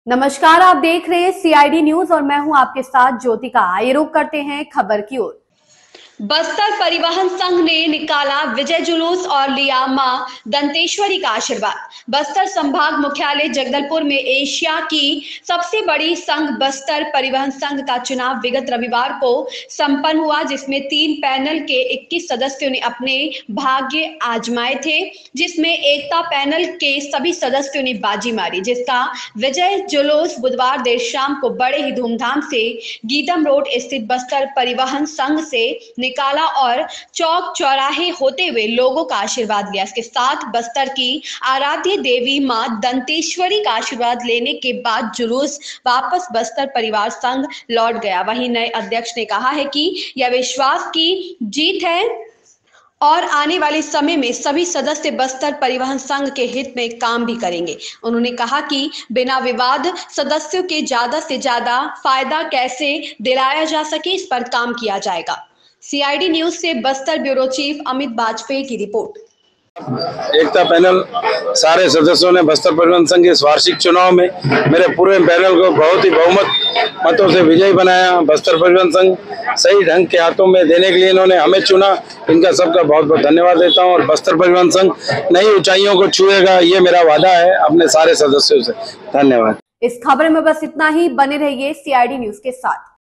नमस्कार, आप देख रहे हैं सीआईडी न्यूज और मैं हूं आपके साथ ज्योतिका। आइए रुक करते हैं खबर की ओर। बस्तर परिवहन संघ ने निकाला विजय जुलूस और लिया मां दंतेश्वरी का आशीर्वाद। बस्तर संभाग मुख्यालय जगदलपुर में एशिया की सबसे बड़ी संघ बस्तर परिवहन संघ का चुनाव विगत रविवार को संपन्न हुआ, जिसमें 3 पैनल के 21 सदस्यों ने अपने भाग्य आजमाए थे, जिसमें एकता पैनल के सभी सदस्यों ने बाजी मारी, जिसका विजय जुलूस बुधवार देर शाम को बड़े ही धूमधाम से गीदम रोड स्थित बस्तर परिवहन संघ से निकाला और चौक चौराहे होते हुए लोगों का आशीर्वाद लिया। इसके साथ बस्तर की आराध्य देवी मां दंतेश्वरी का आशीर्वाद लेने के बाद जुलूस वापस बस्तर परिवार संघ लौट गया। वहीं नए अध्यक्ष ने कहा है कि यह विश्वास की जीत है और आने वाले समय में सभी सदस्य बस्तर परिवहन संघ के हित में काम भी करेंगे। उन्होंने कहा कि बिना विवाद सदस्यों के ज्यादा से ज्यादा फायदा कैसे दिलाया जा सके, इस पर काम किया जाएगा। सीआईडी न्यूज से बस्तर ब्यूरो चीफ अमित बाजपेयी की रिपोर्ट। एकता पैनल सारे सदस्यों ने बस्तर परिवहन संघ के वार्षिक चुनाव में मेरे पूरे पैनल को बहुत ही बहुमत मतों से विजयी बनाया। बस्तर परिवहन संघ सही ढंग के हाथों में देने के लिए इन्होंने हमें चुना। इनका सबका बहुत बहुत धन्यवाद देता हूं और बस्तर परिवहन संघ नई ऊंचाइयों को छुएगा, ये मेरा वादा है अपने सारे सदस्यों से। धन्यवाद। इस खबर में बस इतना ही। बने रहिए सीआईडी न्यूज के साथ।